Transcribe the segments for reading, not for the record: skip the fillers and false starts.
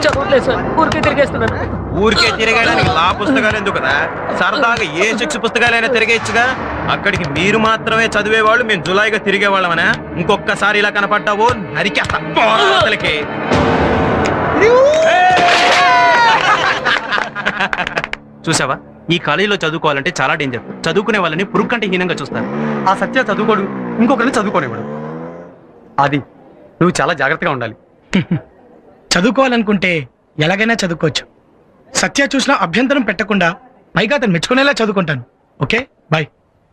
చదవట్లేదు సార్, ఊరికే తిరిగేస్తున్నాను. ఊరికే తిరగడానికి లా పుస్తకాలు ఎందుకు కదా, సరదాగా ఏ 6 పుస్తకాలైనా తిరిగేచ్చుగా. అక్కడికి మీరు మాత్రమే చదివేవాళ్ళు, మేము జులాయిగా తిరిగేవాళ్ళమనా? ఇంకొకసారి ఇలా కనపడ్డావో నరికేస్తా పోరాతలకి. చూసావా, ఈ కాలేజీలో చదువుకోవాలంటే చాలా డేంజర్. చదువుకునే వాళ్ళని పురుగు కంటే హీనంగా చూస్తారు. ఆ సత్య చదువుకోడు, ఇంకొకరిని చదువుకోనివాడు. అది నువ్వు చాలా జాగ్రత్తగా ఉండాలి. చదువుకోవాలనుకుంటే ఎలాగైనా చదువుకోవచ్చు. సత్య చూసినా అభ్యంతరం పెట్టకుండా పైగా అతను మెచ్చుకునేలా చదువుకుంటాను. Okay, bye.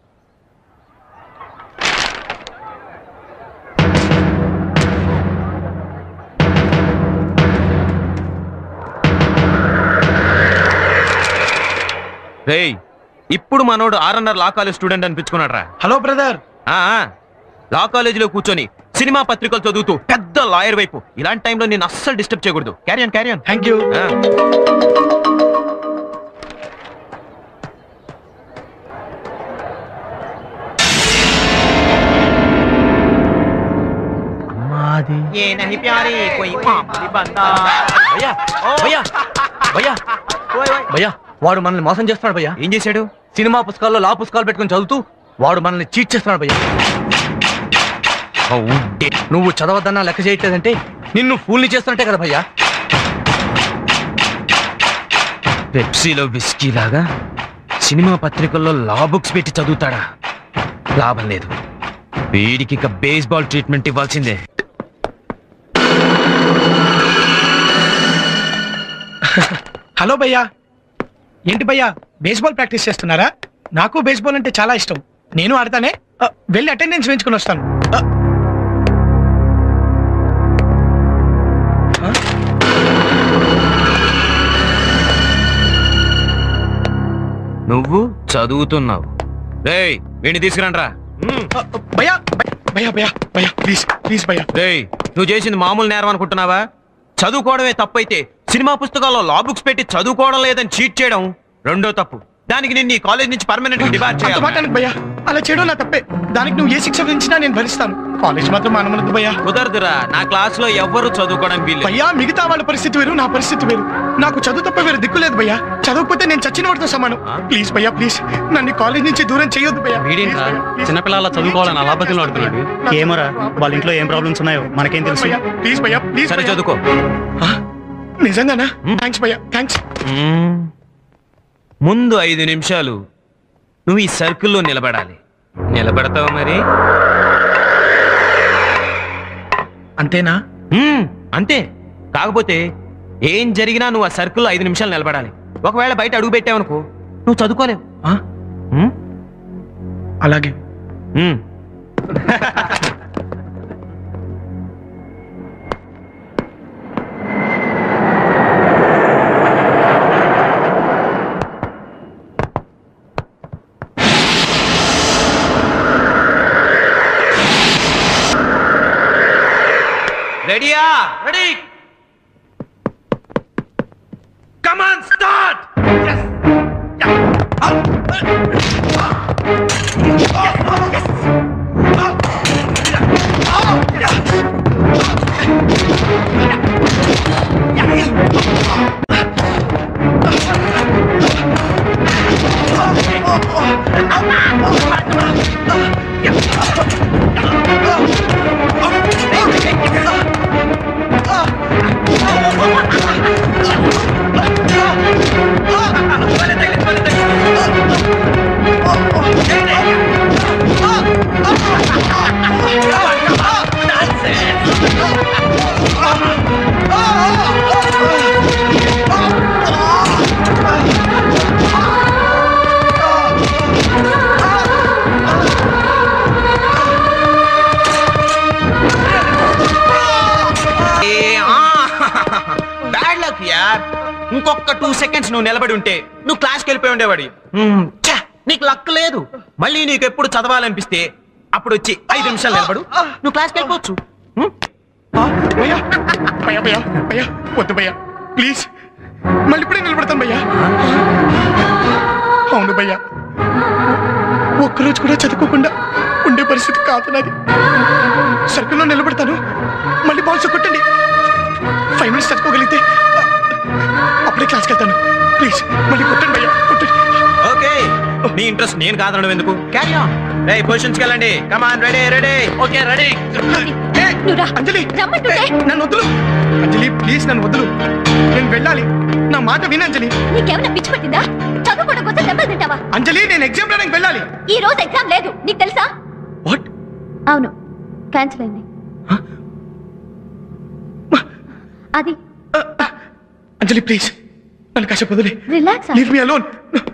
రేయ్, ఇప్పుడు మనోడు R&R లా కాలేజ్ స్టూడెంట్ అనిపించుకున్నాడు రా. Hello brother. లా కాలేజీలో కూర్చొని సినిమా పత్రికలు చదువుతూ పెద్ద లాయర్ వైపు. ఇలాంటి టైంలో నేను అస్సలు డిస్టర్బ్ చేయకూడదు. Carry on carry on. Thank you. భయ్యా, వాడు మనల్ని మోసం చేస్తున్నాడు భయ్యా. ఏం చేశాడు? సినిమా పుస్తకాల్లో లా పుస్తకాలు పెట్టుకుని చదువుతూ వాడు మనల్ని చీట్ చేస్తున్నాడు భయ్యా. నువ్వు చదవద్దన్నా లెక్క చేయట్లేదంటే నిన్ను ఫూల్ని చేస్తున్నట్టే కదా భయ్యా. పెప్సీలో విస్కీ లాగా సినిమా పత్రికల్లో లా బుక్స్ పెట్టి చదువుతాడా? లాభం లేదు. వీడికి ఇక బేస్బాల్ ట్రీట్మెంట్ ఇవ్వాల్సిందే. హలో భయ్యా. ఏంటి భయ్యా, బేస్బాల్ ప్రాక్టీస్ చేస్తున్నారా? నాకు బేస్బాల్ అంటే చాలా ఇష్టం. నేను ఆడతానే. వెళ్ళి అటెండెన్స్ వేయించుకుని వస్తాను. నువ్వు చదువుతున్నావు. రేయ్, వీడిని తీసుకురండ్రా. భయ్యా భయ్యా భయ్యా భయ్యా ప్లీజ్ ప్లీజ్ భయ్యా. రేయ్, నువ్వు చేసింది మామూలు నేరం అనుకుంటున్నావా? చదువుకోవడమే తప్పైతే సినిమా పుస్తకాల్లో లా బుక్స్ పెట్టి చదువుకోవడం లేదని చీట్ చేయడం రెండో తప్పు. దానికి నేను ఈ కాలేజ్ నుంచి పర్మనెంట్ గా డిబార్ చేయాలి. భయ్యా, అలా చేయడం నా తప్పే. దానికి నువ్వు ఏ శిక్ష విధించినా నేను భరిస్తాను. కాలేజ్ మాత్రం మానమనద్దు భయ్యా. కుదరదురా, నా క్లాస్ లో ఎవ్వరు చదువుకోవడం వీలు. భయ్యా, మిగతా వాళ్ళ పరిస్థితి వేరు, నా పరిస్థితి వేరు. నాకు చదువు తప్ప వేరు దిక్కు లేదు భయ్యా. చదవకపోతే నేను చచ్చిన వాడితో సమానం. ప్లీజ్ భయ్యా, ప్లీజ్ నన్ను కాలేజ్ నుంచి దూరం చేయొద్దు భయ్యా. చిన్నపిల్లల చదువుకోవాలని అలాబద్దులు ఆడుతున్నాడు. ఏమోరా, వాళ్ళ ఇంట్లో ఏం ప్రాబ్లమ్స్ ఉన్నాయో మనకేం తెలుసు. ప్లీజ్ భయ్యా, ప్లీజ్. సరే చదువుకో. నిజంగానా? థ్యాంక్స్ భయ్యా, థ్యాంక్స్. ముందు 5 నిమిషాలు నువ్వు ఈ సర్కిల్లో నిలబడాలి. నిలబడతావు మరి? అంతేనా? అంతే. కాకపోతే ఏం జరిగినా నువ్వు ఆ సర్కిల్లో 5 నిమిషాలు నిలబడాలి. ఒకవేళ బయట అడుగు పెట్టావనుకో, నువ్వు చదువుకోలేవు. అలాగే. రెడీయా? రెడీ. Come on, start. ఇంకొక 2 సెకండ్స్ నువ్వు నిలబడి ఉంటే నువ్వు క్లాస్కి వెళ్ళిపోయి ఉండేవాడి. నీకు లక్ లేదు. మళ్ళీ నీకు ఎప్పుడు చదవాలనిపిస్తే అప్పుడు వచ్చి 5 నిమిషాలు నిలబడు, నువ్వు క్లాస్కి వెళ్ళిపోవచ్చు. వద్దు భయ్యా, ప్లీజ్. మళ్ళీ ఇప్పుడే నిలబడతాను భయ్యా. అవును భయ్యా, ఒక్కరోజు కూడా చదువుకోకుండా ఉండే పరిస్థితి కాదు నాది. సర్కిల్లో నిలబడతాను, మళ్ళీ బాల్స్ కొట్టండి. 5 మినిట్స్ చదువుకోగలిగితే వెళ్తాను. ప్లీజ్ మళ్ళీ కొట్టండి భయ్యా, కొట్టండి. ఓకే నీ ఇంట్రెస్ట్ నేను కాదనడం ఎందుకు? Carry on. రేయ్ పొజిషన్స్ కి వెళ్ళండి. Come on, ready ready. Okay ready. ఏ, అంజలి నన్ను వదులు. అంజలి ప్లీజ్ నన్ను వదులు. నేను వెళ్ళాలి. నా మాట విను అంజలి. నీకేమైనా పిచ్చి పట్టిందా? చదువుకోవడం కోసం దెబ్బలు తింటావా? అంజలి నేను ఎగ్జామ్ రాయడానికి వెళ్ళాలి. ఈ రోజు ఎగ్జామ్ లేదు, నీకు తెలుసా? వాట్? అవును, క్యాన్సిల్ అయింది. అది అంజలి ప్లీజ్ నన్ను కాసేపు వదిలే. రిలాక్స్. Leave me alone.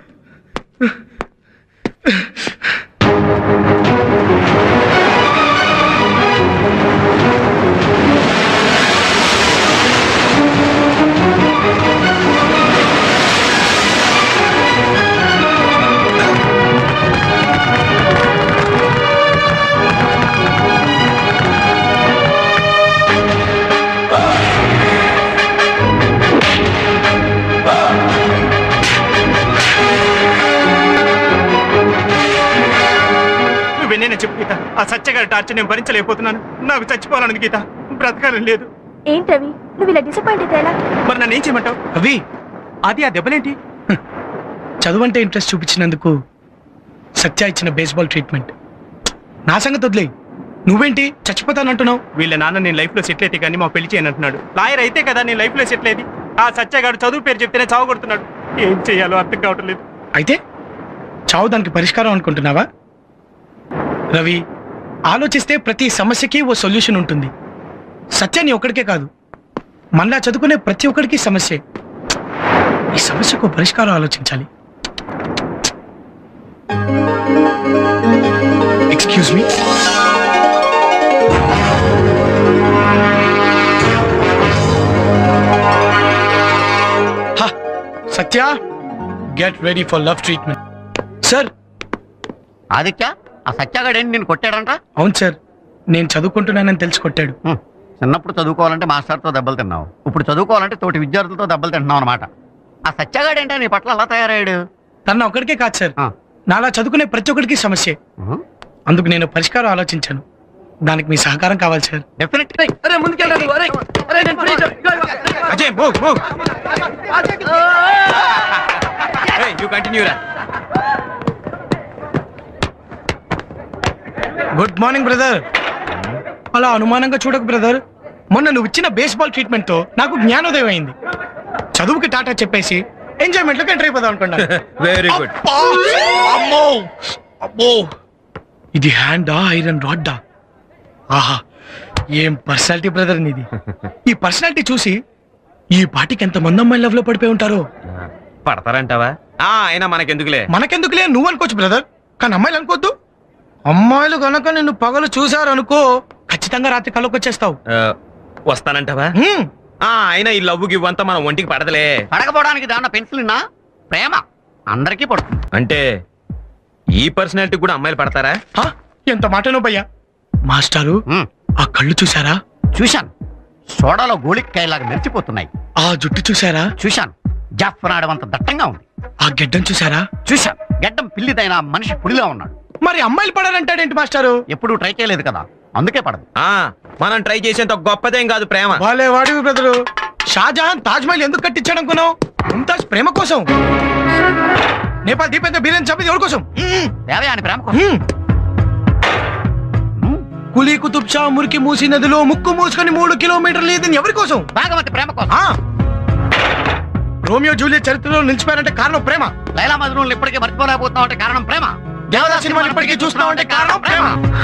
నేనే చెప్పు గీత, ఆ సత్యగారి టార్చర్ నేను భరించలేకపోతున్నాను. నాకు చచ్చిపోవాలని గీత, బ్రతకాలని లేదు. ఏంటవి నువ్వు ఇలా డిసప్పాయింట్ అయితే ఎలా? మరి నన్ను ఏం చేయమంటావు? అవి అది ఆ దెబ్బలేంటి? చదువంటే ఇంట్రెస్ట్ చూపించినందుకు సత్య ఇచ్చిన బేస్బాల్ ట్రీట్మెంట్. నా సంగతి వదిలే. నువ్వేంటి చచ్చిపోతానంటున్నావు? వీళ్ళ నాన్న నేను లైఫ్ లో సెటిల్ అయితే కానీ మా పెళ్లి చేయను అంటున్నాడు. లాయర్ అయితే కదా నేను లైఫ్ లో సెటిల్ అయ్యేది. ఆ సత్యగాడు చదువు పేరు చెప్తేనే చావు కొడుతున్నాడు. ఏం చేయాలో అర్థం కావటం లేదు. అయితే చావు దానికి పరిష్కారం అనుకుంటున్నావా? రవి, ఆలోచిస్తే ప్రతి సమస్యకి ఓ సొల్యూషన్ ఉంటుంది. సత్యాన్ని ఒక్కడికే కాదు, మళ్ళా చదువుకునే ప్రతి ఒక్కడికి సమస్యే. ఈ సమస్యకు పరిష్కారం ఆలోచించాలి. Excuse me. Satya, get ready for love treatment. Sir. Aditya, ఆ సత్యాగాడేంటి నేను కొట్టాడంట? అవును సార్, నేను చదువుకుంటున్నానని తెలిసి కొట్టాడు. చిన్నప్పుడు చదువుకోవాలంటే మాస్టర్తో దెబ్బలు తిన్నావు, ఇప్పుడు చదువుకోవాలంటే తోటి విద్యార్థులతో దెబ్బలు తింటున్నావు అనమాట. ఆ సత్యాగాడేంటా నీ పట్ల అలా తయారయ్యాడు? తన ఒక్కడికే కాదు సార్, నాలా చదువుకునే ప్రతి ఒక్కడికి సమస్య. అందుకు నేను పరిష్కారం ఆలోచించాను. దానికి మీ సహకారం కావాలి sir. Definitely. Ajay move move. Hey, you continue రా. Good morning brother. అలా అనుమానంగా చూడకు బ్రదర్. మొన్న నువ్వు ఇచ్చిన బేస్బాల్ ట్రీట్మెంట్ తో నాకు జ్ఞానోదయం అయింది. చదువుకి టాటా చెప్పేసి ఎంజాయ్మెంట్ లోకి ఎంటర్ అయిపోదాం అనుకున్నా. Very good. అమ్మో అమ్మో, ఇది హ్యాండా ఐరన్ రాడ్డా? ఆహా, ఏం పర్సనాలిటీ బ్రదర్ నీది. ఈ పర్సనాలిటీ చూసి ఈ పాటికి ఎంత మంది అమ్మాయి లవ్ లో పడిపోయి ఉంటారో. పడతారంటావా? అయినా మనకెందుకులే. మనకెందుకులే నువ్వు అనుకోవచ్చు బ్రదర్, కానీ అమ్మాయిలు అనుకోవద్దు. అమ్మాయిలు కనుక నిన్ను పగలు చూసారు అనుకో, ఖచ్చితంగా రాత్రి కళ్ళకి వచ్చేస్తావు. వస్తానంటావా? అయినా ఈ లవ్ ఇవ్వంతా మన ఒంటికి పడదలే. పడకపోవడానికి దాన్న పెన్సిల్ ప్రేమ అందరికీ పడుతుంది. అంటే ఈ పర్సనాలిటీ కూడా అమ్మాయిలు పడతారా? ఎంత మాటనో భయ్యా. మాస్టారు, ఆ కళ్ళు చూసారా? చూశాను, సోడాలో గోళికాయలాగా మెరిచిపోతున్నాయి. ఆ జుట్టు చూసారా? చూశాను, జాఫ్రాడవంత దట్టంగా ఉంది. ఆ గెడ్డం చూసారా? చూశాను, గెడ్డం పిల్లిదైన మనిషి పులిలా ఉన్నాడు. మరి అమ్మాయిలు పడాలంటాడేంటి మాస్టారు? ఎప్పుడు ట్రై చేయలేదు కదా, అందుకే పడదు. మనం ట్రై చేసేంత గొప్పదేం కాదు ప్రేమ. వాళ్ళే వాడివి బ్రదరు. షాజహాన్ తాజ్ మహల్ ఎందుకు కట్టించాడు అనుకున్నావు? ముంతాజ్ ప్రేమ కోసం. నేపాల్ దీపేంద్ర బీరేన్ చంపేది ఎవరి కోసం? దేవయాని ప్రేమ కోసం. కులీ కుతుబ్ షా మురికి మూసి నదిలో ముక్కు మూసుకొని 3 కిలోమీటర్లు ఇది ఎవరి కోసం? భాగవతి ప్రేమ కోసం. రోమియో జూలియట్ చరిత్రలో నిలిచిపోయారంటే కారణం ప్రేమ. లైలా మజ్నూన్ ఇప్పటికీ మర్చిపోలేకపోతున్నావు అంటే కారణం ప్రేమ. దేవదాస్ సినిమాని ఇప్పటికీ చూస్తున్నావు అంటే కారణం ప్రేమ.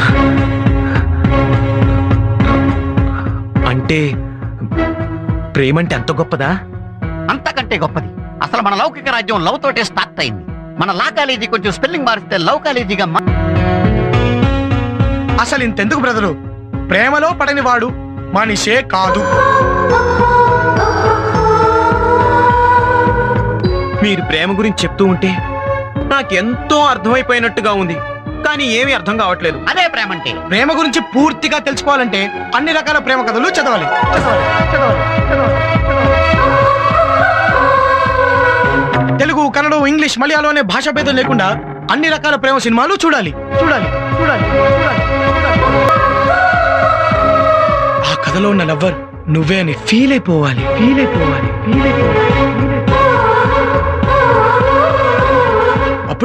అంటే ప్రేమ అంటే అంత గొప్పదా? అంతకంటే గొప్పది. అసలు మన లౌకిక రాజ్యం లవ్ తోటే స్టార్ట్ అయింది. మన లా కాలేజీ కొంచెం స్పెల్లింగ్ మారిస్తే లవ్ కాలేజీగా. అసలు ఇంతెందుకు బ్రదరు, ప్రేమలో పడని వాడు మనిషే కాదు. మీరు ప్రేమ గురించి చెప్తూ ఉంటే నాకెంతో అర్థమైపోయినట్టుగా ఉంది, కానీ ఏమీ అర్థం కావట్లేదు. అదే ప్రేమ అంటే. ప్రేమ గురించి పూర్తిగా తెలుసుకోవాలంటే అన్ని రకాల ప్రేమ కథలు చదవాలి. తెలుగు, కన్నడ, ఇంగ్లీష్, మలయాళం అనే భాషా భేదం లేకుండా అన్ని రకాల ప్రేమ సినిమాలు చూడాలి. ఆ కథలో ఉన్న లవ్వర్ నువ్వే అని ఫీల్ అయిపోవాలి.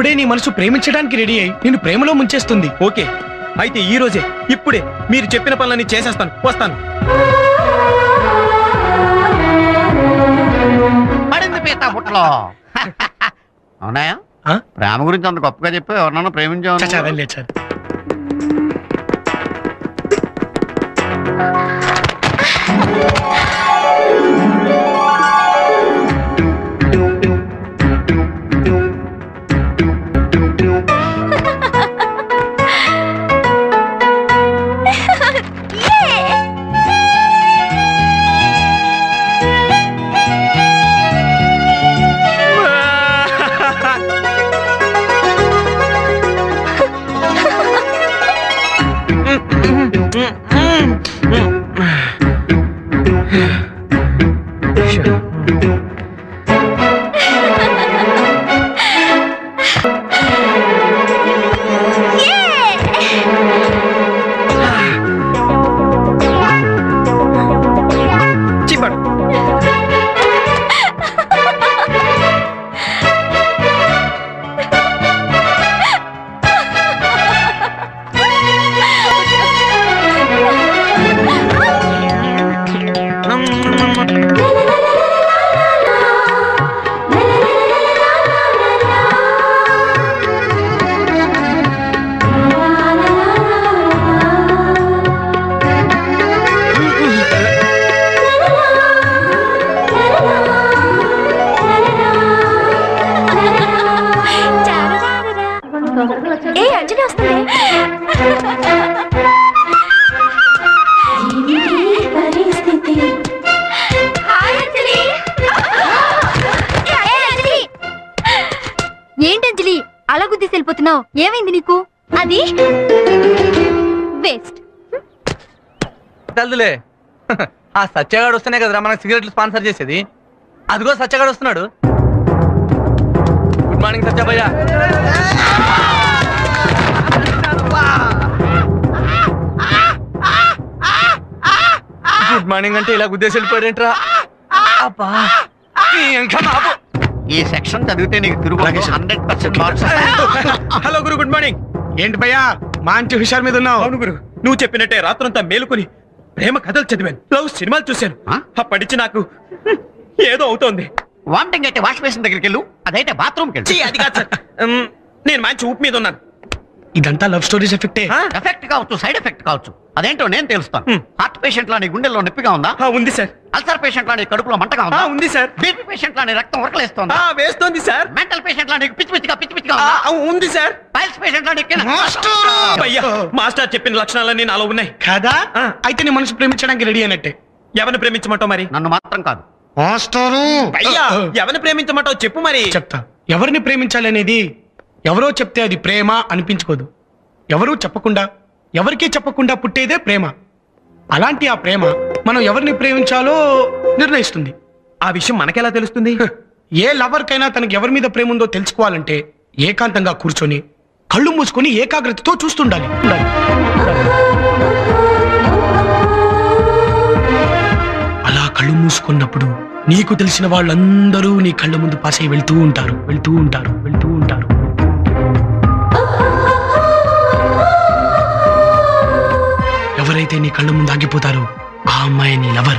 ఇప్పుడే నీ మనసు ప్రేమించడానికి రెడీ అయి నిన్ను ప్రేమలో ముంచేస్తుంది. ఓకే, అయితే ఈ రోజే ఇప్పుడే మీరు చెప్పిన పనులన్నీ చేసేస్తాను. వస్తాను. పడింది పీత బుట్టలో. అవునాయా? ప్రేమ గురించి అంత గొప్పగా చెప్పి ఎవరినైనా ప్రేమించావు? చదవలే సార్. ఏంటంజలి అలా గుద్దేసి వెళ్ళిపోతున్నావు? ఏమైంది నీకు? అది వేస్ట్. తల్దులే, ఆ సత్యగాడు వస్తేనే కదరా మనకు సిగరెట్లు స్పాన్సర్ చేసేది. అదిగో సత్యగాడు వస్తున్నాడు. గుడ్ మార్నింగ్ సత్యభయ్య. గుడ్ మార్నింగ్ అంటే ఇలా గుద్దేసి వెళ్ళిపోయాడేంట్రా? అబ్బా, ఈ సెక్షన్ చదివితే నీకు తిరుగు 100% మార్క్స్. హలో గురు, గుడ్ మార్నింగ్. ఏంటి భయ్యా మంచి హుషారు మీద ఉన్నావు? అవును గురు, నువ్వు చెప్పినట్టే రాత్రంతా మేలుకొని ప్రేమ కథలు చదివాను, లవ్ సినిమాలు చూశాను. అప్పటించి నాకు ఏదో అవుతోంది. వామిటింగ్ అయితే వాష్ బేసిన్ దగ్గరికి వెళ్ళు, అదైతే బాత్రూమ్కి వెళ్ళు. అది కాదు సార్, నేను మంచి ఊపు మీద ఉన్నాను. ఇదంతా లవ్ స్టోరీస్ ఎఫెక్టే. ఎఫెక్ట్ కావచ్చు, సైడ్ ఎఫెక్ట్ కావచ్చు, అదేంటో నేను తెలుస్తాను. హార్ట్ పేషెంట్ లాని గుండెల్లో నొప్పిగా ఉందా? ఉంది సార్. అల్సర్ పేషెంట్ లాని కడుపులో మంటగా ఉందా? ఉంది సార్. బీపీ పేషెంట్ లాని రక్తం ఉరకలేస్తోందా? వేస్తోంది సార్. మెంటల్ పేషెంట్ లాని పిచ్చి పిచ్చిగా ఉందా? ఉంది సార్. పైల్స్ పేషెంట్ లాని మాస్టర్ చెప్పిన లక్షణాలన్నీ నాలో ఉన్నాయి కాదా? అయితే నీ మనసు ప్రేమించడానికి రెడీ అయినట్టే. ఎవరిని ప్రేమించమంటావు మరి? నన్ను మాత్రం కాదు. ఎవరిని ప్రేమించమంటావు చెప్పు మరి. చెప్తా. ఎవరిని ప్రేమించాలనేది ఎవరో చెప్తే అది ప్రేమ అనిపించుకోదు. ఎవరూ చెప్పకుండా, ఎవరికీ చెప్పకుండా పుట్టేదే ప్రేమ. అలాంటి ఆ ప్రేమ మనం ఎవరిని ప్రేమించాలో నిర్ణయిస్తుంది. ఆ విషయం మనకెలా తెలుస్తుంది? ఏ లవర్కైనా తనకి ఎవరి మీద ప్రేమ ఉందో తెలుసుకోవాలంటే ఏకాంతంగా కూర్చొని కళ్ళు మూసుకొని ఏకాగ్రతతో చూస్తుండాలి. అలా కళ్ళు మూసుకున్నప్పుడు నీకు తెలిసిన వాళ్ళందరూ నీ కళ్ళ ముందు పాసై వెళ్తూ ఉంటారు. ఎవరైతే నీ కళ్ళ ముందు ఆగిపోతారో ఆ అమ్మాయి నీ లవర్.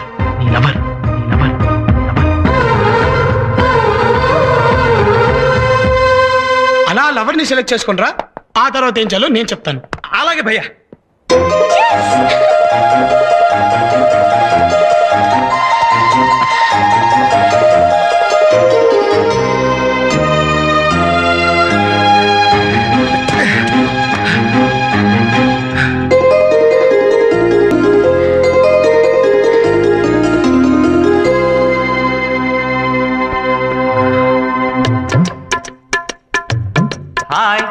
అలా లవర్ ని సెలెక్ట్ చేసుకునిరా. ఆ తర్వాత ఏం చేయాలో నేను చెప్తాను. అలాగే భయ్యా. హాయ్.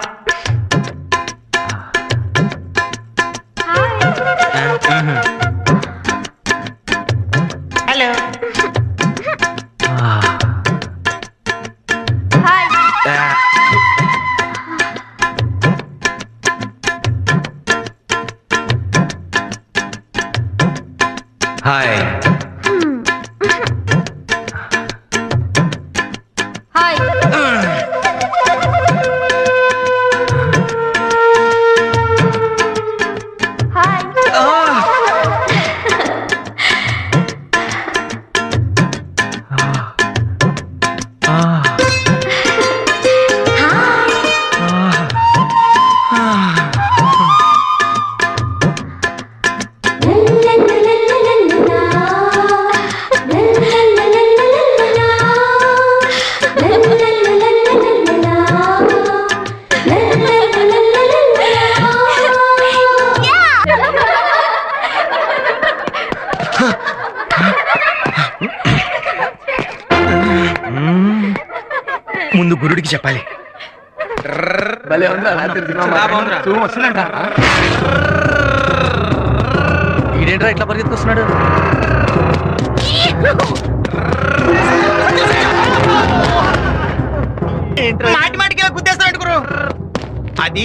హలో. హాయ్. హాయ్. ముందు గురుడికి చెప్పాలి. ఈడేంట్రా ఇట్లా పరిగెత్తుకొస్తున్నాడు? మాటి మాటికి గుద్దేస్తాడు గురు. అది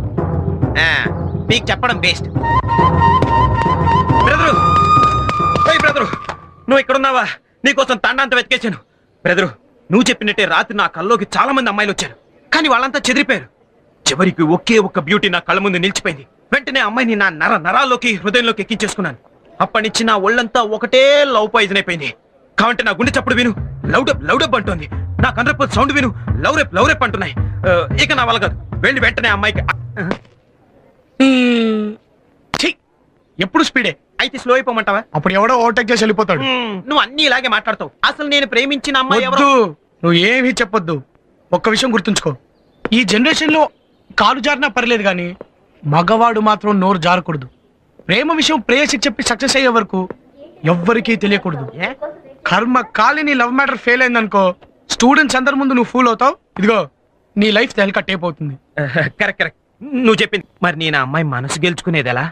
మీకు చెప్పడం బెస్ట్. బ్రదరు, బ్రదరు, నువ్వు ఇక్కడున్నావా? నీకోసం తండాంత వెతికేశాను. బ్రదరు, నువ్వు చెప్పినట్టే రాత్రి నా కల్లోకి చాలా మంది అమ్మాయిలు వచ్చారు, కానీ వాళ్ళంతా చెదిరిపోయారు. చివరికి ఒకే ఒక్క బ్యూటీ నా కళ్ళ ముందు నిలిచిపోయింది. వెంటనే అమ్మాయిని నా నరాల్లోకి హృదయంలోకి ఎక్కించేసుకున్నాను. అప్పటి నుంచి నా ఒళ్ళంతా ఒకటే లవ్ పాయిజన్ అయిపోయింది. కాబట్టి నా గుండె చప్పుడు విను లౌడప్ లౌడప్ అంటోంది, నా కండ్రపు సౌండ్ విను లౌరెప్ లౌరెప్ అంటున్నాయి. ఇక నా వల్ల కాదు. వెళ్ళి వెంటనే అమ్మాయికి ఎప్పుడు స్పీడే అయితే స్లో అయిపోమంటావా? అప్పుడు ఎవడో ఓవర్టేక్ చేసి వెళ్ళిపోతాడు. నువ్వు అన్ని ఇలాగే మాట్లాడతావు. అసలు నేను ప్రేమించిన అమ్మాయి ఎవరు? నువ్వు ఏమీ చెప్పొద్దు. ఒక్క విషయం గుర్తుంచుకో, ఈ జనరేషన్ లో కాలు జారినా పర్లేదు కానీ మగవాడు మాత్రం నోరు జారకూడదు. ప్రేమ విషయం ప్రేయసికి చెప్పి సక్సెస్ అయ్యే వరకు ఎవ్వరికీ తెలియకూడదు. కర్మ కాలిని లవ్ మ్యాటర్ ఫెయిల్ అయిందనుకో, స్టూడెంట్స్ అందరి ముందు నువ్వు ఫూల్ అవుతావు. ఇదిగో నీ లైఫ్ తెలక టేప్ అవుతుంది. కరెక్ట్ కరెక్ట్, నువ్వు చెప్పింది. మరి నేను ఆ అమ్మాయి మనసు గెలుచుకునేది ఎలా?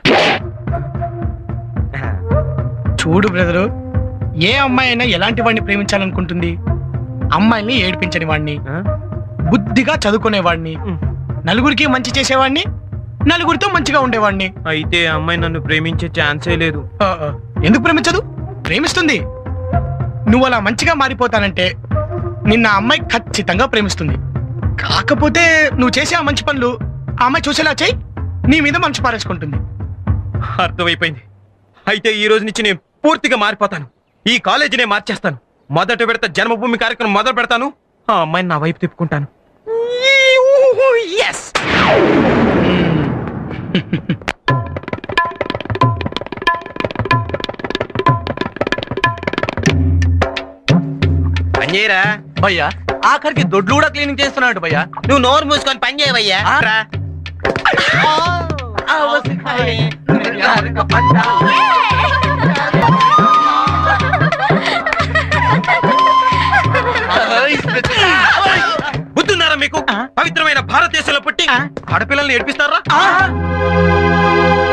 చూడు బ్రదరు, ఏ అమ్మాయి అయినా ఎలాంటి వాడిని ప్రేమించాలనుకుంటుంది? అమ్మాయిల్ని ఏడిపించని వాడిని, బుద్ధిగా చదువుకునేవాడిని, నలుగురికి మంచి చేసేవాడిని, నలుగురితో మంచిగా ఉండేవాడిని. అయితే అమ్మాయి నన్ను ప్రేమించే ఛాన్సే లేదు. ఎందుకు ప్రేమించదు? ప్రేమిస్తుంది. నువ్వు అలా మంచిగా మారిపోతానంటే నిన్న అమ్మాయి ఖచ్చితంగా ప్రేమిస్తుంది. కాకపోతే నువ్వు చేసే ఆ మంచి పనులు ఆ అమ్మాయి చూసేలా చేయి, నీ మీద మనసు పారేసుకుంటుంది. అర్థమైపోయింది. అయితే ఈ రోజు నుంచి నేను పూర్తిగా మారిపోతాను. ఈ కాలేజీనే మార్చేస్తాను. మొదట విడత జన్మభూమి కార్యక్రమం మొదలు పెడతాను. ఆ అమ్మాయిని నా వైపు తిప్పుకుంటాను. yes! పని చేయరా భయ్యా? ఆఖరికి దొడ్లు కూడా క్లీనింగ్ చేస్తున్నాడు భయ్యా. నువ్వు నోరు మూసుకొని పని చేయవయ్యా. బుద్ధున్నారా మీకు? పవిత్రమైన భారతదేశంలో పుట్టి ఆడపిల్లల్ని ఏడిపిస్తారా?